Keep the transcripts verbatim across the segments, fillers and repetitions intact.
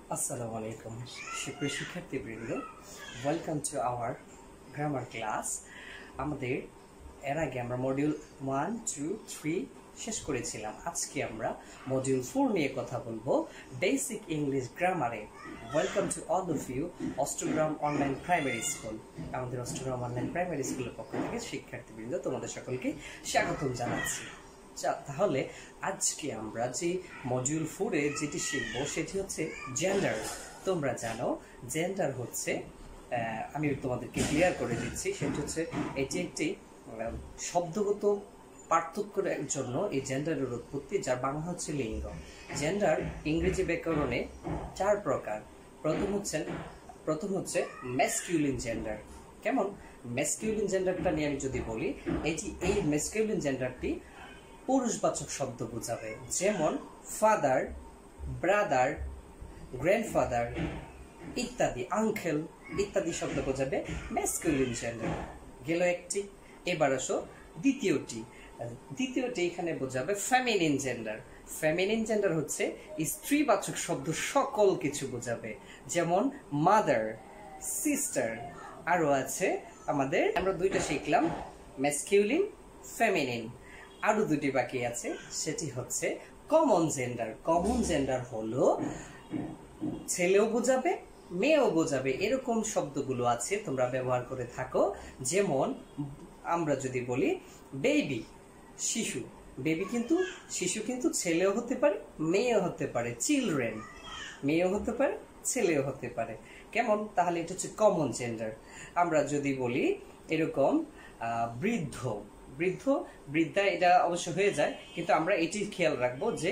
Assalamu alaikum, সুপ্রিয় শিক্ষার্থীবৃন্দ, welcome to our grammar class. আমাদের এর আগে আমরা মডিউল ওয়ান টু থ্রি শেষ করেছিলাম। আজকে আমরা মডিউল ফোর নিয়ে কথা বলবো, বেসিক ইংলিশ গ্রামারে। Welcome to all of you Ashtagram online primary school. আমাদের অষ্টগ্রাম অনলাইন প্রাইমারি স্কুলের পক্ষ থেকে শিক্ষার্থীবৃন্দ তোমাদের সকলকে স্বাগতম জানাচ্ছি। তাহলে আজকে আমরা যে মডিউল ফোরে যেটি শিখবো সেটি হচ্ছে জেন্ডার। তোমরা জানো জেন্ডার হচ্ছে, আমি তোমাদেরকে ক্লিয়ার করে দিচ্ছি, সেটি হচ্ছে এটি একটি শব্দগত পার্থক্যের জন্য এই জেন্ডারের উৎপত্তি, যার বাংলা হচ্ছে লিঙ্গ। জেন্ডার ইংরেজি ব্যাকরণে চার প্রকার। প্রথম হচ্ছে প্রথম হচ্ছে ম্যাসকিউলিন জেন্ডার। কেমন? ম্যাসকিউলিন জেন্ডারটা নিয়ে আমি যদি বলি, এটি এই ম্যাসকিউলিন জেন্ডারটি পুরুষবাচক শব্দ বোঝাবে, যেমন ফাদার, ব্রাদার, গ্র্যান্ডফাদার ইত্যাদি, আঙ্কেল ইত্যাদি শব্দ বোঝাবে ম্যাসকুলিন জেন্ডার। গেল একটি। এবার আসো দ্বিতীয়টি। দ্বিতীয়টি এখানে বোঝাবে ফেমিনিন জেন্ডার। ফেমিনিন জেন্ডার হচ্ছে স্ত্রীবাচক শব্দ সকল কিছু বোঝাবে, যেমন মাদার, সিস্টার। আরো আছে আমাদের, আমরা দুইটা শিখলাম, ম্যাসকিউলিন, ফেমিনিন। আরো দুটি বাকি আছে, সেটি হচ্ছে কমন জেন্ডার। কমন জেন্ডার হলো ছেলেও বোঝাবে, মেয়েও বোঝাবে, এরকম শব্দগুলো আছে, তোমরা ব্যবহার করে থাকো। যেমন আমরা যদি বলি বেবি, শিশু। বেবি কিন্তু শিশু কিন্তু ছেলেও হতে পারে, মেয়েও হতে পারে। চিলড্রেন, মেয়েও হতে পারে, ছেলেও হতে পারে। কেমন? তাহলে এটা হচ্ছে কমন জেন্ডার। আমরা যদি বলি এরকম বৃদ্ধ, বৃদ্ধ, বৃদ্ধা, এটা অবশ্য হয়ে যায়, কিন্তু আমরা এটি খেয়াল রাখবো যে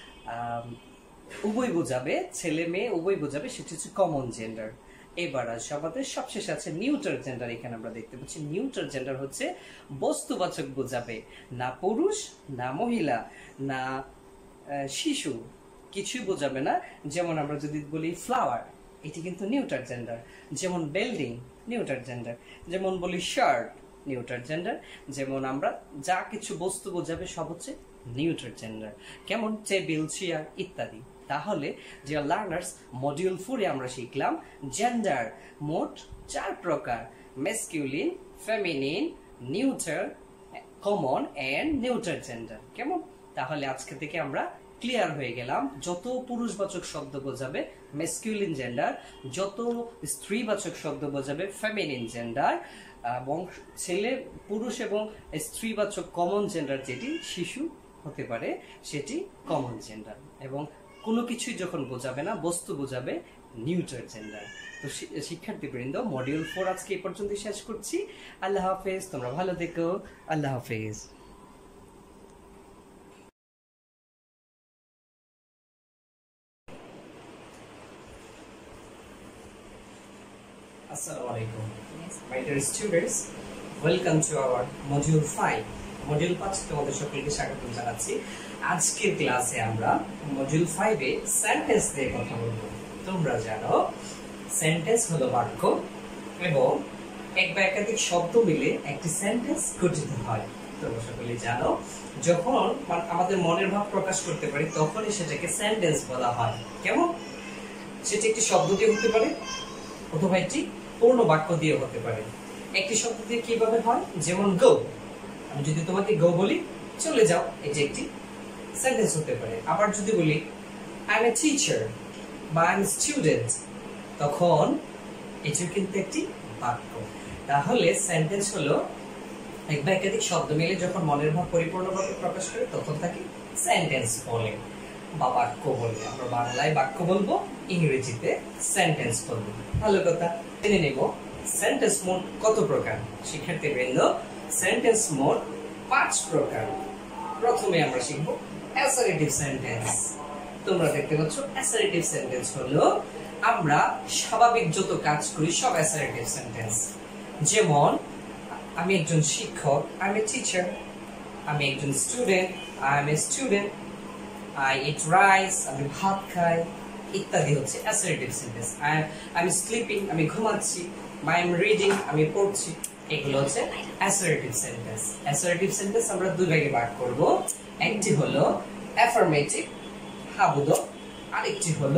উভয় বোঝাবে, ছেলে মেয়ে উভয় বোঝাবে, সেটি হচ্ছে কমন জেন্ডার। এবার আসে আমাদের সবশেষে আছে নিউট্রাল জেন্ডার। এখানে আমরা দেখতে পাচ্ছি নিউট্রাল জেন্ডার হচ্ছে বস্তুবাচক বোঝাবে, না পুরুষ, না মহিলা, না শিশু, কিছুই বোঝাবে না। যেমন আমরা যদি বলি ফ্লাওয়ার, এটি কিন্তু নিউট্রাল জেন্ডার। যেমন বিল্ডিং, নিউট্রাল জেন্ডার। যেমন বলি শার্ট, নিউট্রাল জেন্ডার। যেমন আমরা যা কিছু বস্তু বোঝাবে সব হচ্ছে নিউট্রাল জেন্ডার। কেমন? টেবিল, চেয়ার ইত্যাদি। তাহলে যে লার্নার্স, মডিউল ফোরে আমরা শিখলাম জেন্ডার মোট চার প্রকার: masculine, feminine, neutral, common and neutral gender. কেমন? তাহলে আজকে থেকে আমরা ক্লিয়ার হয়ে গেলাম। যত পুরুষবাচক শব্দ বোঝাবে ম্যাসকিউলিন জেন্ডার, যত স্ত্রীবাচক শব্দ বোঝাবে ফেমিনিন জেন্ডার, এবং ছেলে, পুরুষ এবং স্ত্রীবাচক কমন জেন্ডার যেটি শিশু হতে পারে সেটি কমন জেন্ডার। এবং কোনো কিছুই যখন বোঝাবে না, বস্তু বোঝাবে নিউট্রাল জেন্ডার। তো শিক্ষার্থীবৃন্দ, মডিউল ফোর আজকে এই পর্যন্ত শেষ করছি। আল্লাহ হাফেজ, তোমরা ভালো থেকো। আল্লাহ হাফেজ। Assalamu alaikum. Yes. My dear students, welcome to our module five. Module পাঁচ তোমাদের সকলকে স্বাগত জানাচ্ছি। আজকের ক্লাসে আমরা মডিউল ফাইভ এ সেন্টেন্স নিয়ে কথা বলবো। তোমরা জানো সেন্টেন্স হলো বাক্য, এবং এক বা একাধিক শব্দ মিলে একটি সেন্টেন্স গঠিত হয়। তোমরা সকলে জানো যখন আমাদের মনের ভাব প্রকাশ করতে পারি তখনই সেটাকে সেন্টেন্স বলা হয়। কেমন? সেটি একটি শব্দ দিয়ে হতে পারে, অথবা একটি পূর্ণ বাক্য দিয়ে হতে পারে। একটি শব্দ দিয়ে কিভাবে হয়? যেমন গো, আমি যদি তোমাকে গো বলি, চলে যাও, এটি একটি সেন্টেন্স হতে পারে। আবার যদি বলি আই এম এ টিচার বা আই এম স্টুডেন্ট, তখন এটিও কিন্তু একটি বাক্য। তাহলে সেন্টেন্স হলো এক বা একাধিক শব্দ মিলে যখন মনের ভাব পরিপূর্ণভাবে প্রকাশ করে তখন তাকে সেন্টেন্স বলে বা বাক্য বলে। আমরা বাংলায় বাক্য বলবো, ইংরেজিতে সেন্টেন্স বলবো। ভালো কথা, জেনে নেব সেন্টেন্স মোট কত প্রকার। শিক্ষার্থীবৃন্দ, সেন্টেন্স মোট পাঁচ প্রকার। প্রথমে আমরা শিখব অ্যাসারেটিভ সেন্টেন্স। তোমরা দেখতে পাচ্ছ অ্যাসারেটিভ সেন্টেন্স হলো আমরা স্বাভাবিক যত কাজ করি সব অ্যাসারেটিভ সেন্টেন্স। যেমন আমি একজন শিক্ষক, আই এম এ টিচার। আমি একজন student, I am a student. I eat rice, আমি ভাত খাই ইত্যাদি হচ্ছে অ্যাসারেটিভ সেন্টেন্স। আমি স্লিপিং, আমি ঘুমাচ্ছি। I am reading, আমি পড়ছি। এগুলো হচ্ছে অ্যাসারেটিভ সেন্টেন্স। অ্যাসারেটিভ সেন্টেন্স আমরা দুই ভাগে ভাগ করব। একটি হলো অ্যাফার্মেটিভ, হ্যাঁ বোধক, আরেকটি হলো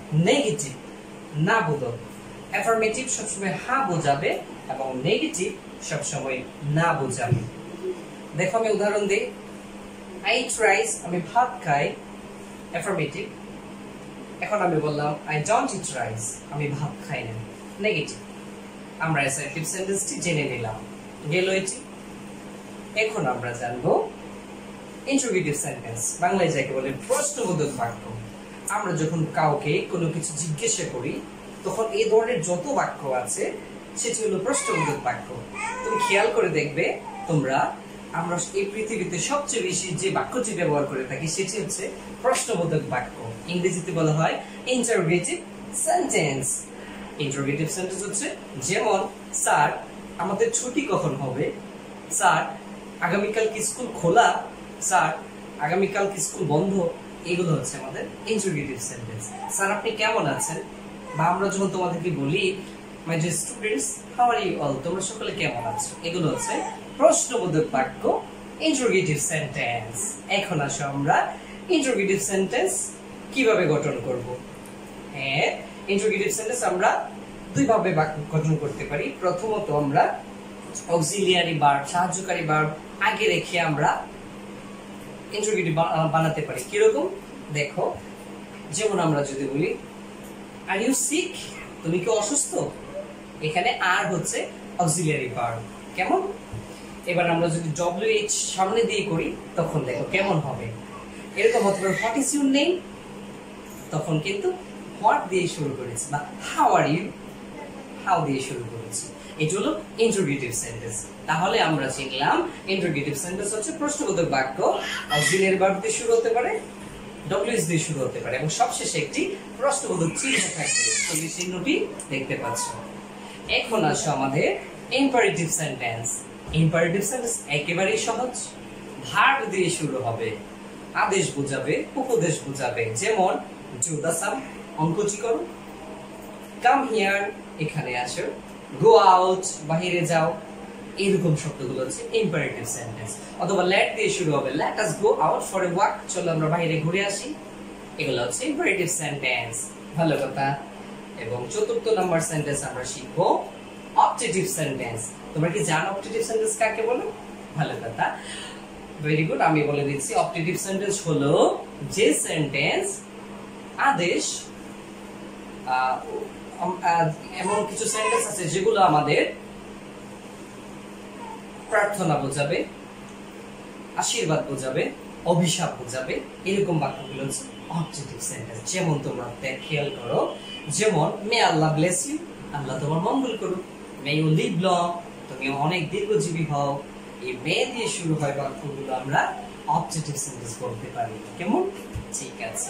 নেগেটিভ না বোধক। অ্যাফার্মেটিভ সবসময় হ্যাঁ বোঝাবে এবং নেগেটিভ সবসময় না বোঝাবে। দেখো আমি উদাহরণ দিই, আই ইট রাইস, আমি ভাত খাই, অ্যাফার্মেটিভ। এখন আমি বললাম আই ডোন্ট ইট রাইস, আমি ভাত খাই না, নেগেটিভ। আমরা অ্যাসার্টিভ সেন্টেন্সটি জেনে নিলাম, গেল এটি। এখন আমরা জানবো ইন্টারোগেটিভ সেন্টেন্স, বাংলায় যাকে বলে প্রশ্নবোধক বাক্য। আমরা যখন কাউকে কোনো কিছু জিজ্ঞাসা করি তখন এই ধরনের যত বাক্য আছে সেটি হলো প্রশ্নবোধক বাক্য। তুমি খেয়াল করে দেখবে তোমরা, আমরা এই পৃথিবীতে সবচেয়ে বেশি যে বাক্যটি ব্যবহার করে থাকি সেটি হচ্ছে প্রশ্নবোধক বাক্য। ইংরেজিতে বলা হয় ইন্টারোগেটিভ সেন্টেন্স। ইন্টারোগেটিভ সেন্টেন্স হচ্ছে যেমন, স্যার আমাদের ছুটি কখন হবে, স্যার আগামীকাল কি স্কুল খোলা, স্যার আগামীকাল কি স্কুল বন্ধ। এগুলো হচ্ছে আমাদের ইন্টারোগেটিভ সেন্টেন্স। স্যার আপনি কেমন আছেন, বা আমরা যখন তোমাদেরকে বলি my dear students how are you all, তোমরা সকলে কেমন আছো, এগুলো হচ্ছে প্রশ্নবোধক বাক্য, ইন্টারোগেটিভ সেন্টেন্স। এখন আসো আমরা ইন্টারোগেটিভ সেন্টেন্স কিভাবে গঠন করব। হ্যাঁ, ইন্টারোগেটিভ সেন্টেন্স আমরা দুই ভাবে গঠন করতে পারি। প্রথমত আমরা অক্সিলিয়ারি ভার্ব, সাহায্যকারী ভার্ব আগে রেখে আমরা ইন্টারোগেটিভ বানাতে পারি। কিরকম দেখো, যেমন আমরা যদি বলি আর ইউ সিক, তুমি কি অসুস্থ, এখানে আর হচ্ছে অক্সিলিয়ারি ভার্ব। কেমন? এবার আমরা যদি ডব্লিউ এইচ সামনে দিয়ে করি তখন দেখো কেমন হবে। এরকম হতে পারে হোয়াট ইজ ইউর নেম, তখন কিন্তু হোয়াট দিয়ে শুরু করেছি, বা হাউ আর ইউ, হাউ দিয়ে শুরু করেছি। এটা হলো ইন্টারোগেটিভ সেন্টেন্স। তাহলে আমরা শিখলাম ইন্টারোগেটিভ সেন্টেন্স হচ্ছে প্রশ্নবোধক বাক্য, অক্সিলিয়ারি ভার্ব দিয়ে শুরু হতে পারে, ডব্লিউএস দিয়ে শুরু হতে পারে, এবং সবশেষে একটি প্রশ্নবোধক চিহ্ন থাকবে। তুমি চিহ্নটি দেখতে পাচ্ছ। এখন আসো আমাদের ইম্পারেটিভ সেন্টেন্স। ইম্পারেটিভ সেন্টেন্স একেবারেই সহজ, ভার্ব দিয়ে শুরু হবে, আদেশ বোঝাবে, উপদেশ বোঝাবে। যেমন ডু দ্য সাম, অঙ্কটি করো, কাম হিয়ার, এখানে আসো, গো আউট, বাহিরে যাও। এরকম শব্দগুলো হচ্ছে ইম্পারেটিভ সেন্টেন্স। অথবা লেট দিয়ে শুরু হবে, let us go out for a walk, চলো আমরা বাইরে ঘুরে আসি। এগুলো হচ্ছে ইম্পারেটিভ সেন্টেন্স। ভালো কথা। এবং চতুর্থ নাম্বার সেন্টেন্স আমরা শিখবো অবজেক্টিভ সেন্টেন্স। তোমরা কি জানো অবজেক্টিভ সেন্টেন্স কাকে বলে? ভালো কথা, ভেরি গুড। আমি বলে দিচ্ছি, অবজেক্টিভ সেন্টেন্স হলো যে সেন্টেন্স আদেশ, এমন কিছু সেন্টেন্স আছে যেগুলো আমাদের প্রার্থনা বোঝাবে, আশীর্বাদ বোঝাবে, অভিশাপ বোঝাবে। এরকম বাক্যগুলো হচ্ছে অবজেক্টিভ সেন্টেন্স। যেমন তোমরা খেয়াল করো, যেমন মে আল্লাহ ব্লেস ইউ, আল্লাহ তোমার মঙ্গল করুক। মে ইউ লিভ লং, তুমি অনেক দীর্ঘজীবী হও। এই মে দিয়ে শুরু হয় বাক্যগুলো আমরা অবজেক্টিভ সেন্টেন্স বলতে পারি। কেমন? ঠিক আছে।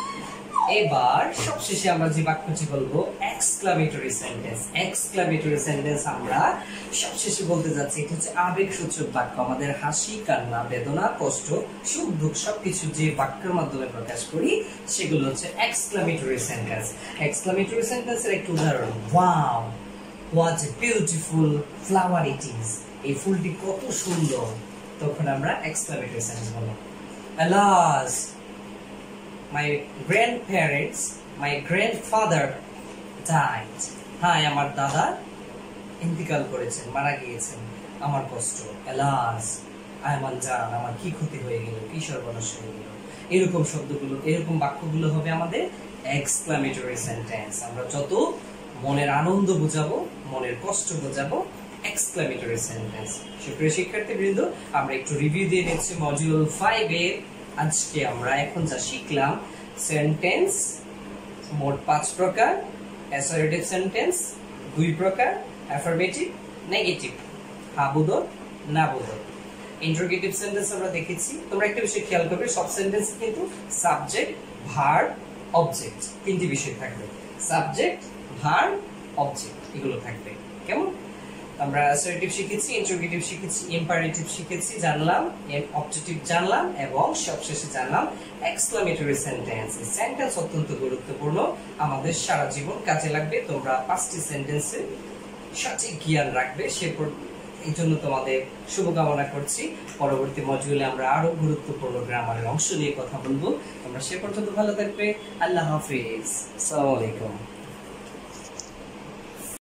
এবার সবশেষে আমরা যে বাক্যটি বলবো এক্সক্লামেটরি সেন্টেন্স। এক্সক্লামেটরি সেন্টেন্স আমরা সবশেষে বলতে যাচ্ছি। এটা হচ্ছে আবেগসূচক বাক্য। আমাদের হাসি, কান্না, বেদনা, কষ্ট, সুখ, দুঃখ সবকিছু যে বাক্যের মাধ্যমে প্রকাশ করি সেগুলো হচ্ছে এক্সক্লামেটরি সেন্টেন্স। এক্সক্লামেটরি সেন্টেন্সের একটি উদাহরণ, wow what a beautiful flower it is, এই ফুলটি কত সুন্দর। তখন আমরা এক্সক্লামেটরি সেন্টেন্স বলবো। Alas my grandparents, my grandfather died. হাই, আমার দাদা ইন্তিকাল করেছেন, মারা গিয়েছেন, আমার কষ্ট। আলাস, আমার জান, আমার কি ক্ষতি হয়ে গেল, কি সর্বনাশ হয়ে গেল। এরকম শব্দগুলো, এরকম বাক্যগুলো হবে আমাদের এক্সক্লামেটরি সেন্টেন্স। আমরা যত মনের আনন্দ বোঝাবো, মনের কষ্ট বোঝাবো, এক্সক্লামেটরি সেন্টেন্স। সুপ্রিয় শিক্ষার্থীবৃন্দ, আমরা একটু রিভিউ দিয়ে নিচ্ছি মডিউল ফাইভ এর। আজকে আমরা এখন যা শিখলাম, সেন্টেন্স মোট পাঁচ প্রকার, অ্যাসার্টিভ সেন্টেন্স দুই প্রকার, অ্যাফার্মেটিভ, নেগেটিভ, হ্যাঁ-বোধক, না-বোধক। ইন্টারোগেটিভ সেন্টেন্স আমরা দেখেছি। তোমরা একটা বিষয় খেয়াল করবে, সব সেন্টেন্স কিন্তু সাবজেক্ট, ভার্ব, অবজেক্ট তিনটি বিষয় থাকবে। সাবজেক্ট, ভার্ব, অবজেক্ট এগুলো থাকবে। কেমন? আমরা অ্যাসার্টিভ শিখেছি, ইন্টারোগেটিভ শিখেছি, ইম্পারেটিভ শিখেছি, জানলাম, অবজেক্টিভ জানলাম, এবং সবশেষে জানলাম এক্সক্লামেটরি সেন্টেন্স। এই সেন্টেন্স অত্যন্ত গুরুত্বপূর্ণ, আমাদের সারা জীবন কাজে লাগবে। তোমরা পাঁচটি সেন্টেন্সে সঠিক জ্ঞান রাখবে, সে এই জন্য তোমাদের শুভকামনা করছি। পরবর্তী মডিউলে আমরা আরো গুরুত্বপূর্ণ গ্রামারের অংশ নিয়ে কথা বলবো। তোমরা সে পর্যন্ত ভালো থাকবে। আল্লাহ হাফিজ। আসসালামু আলাইকুম।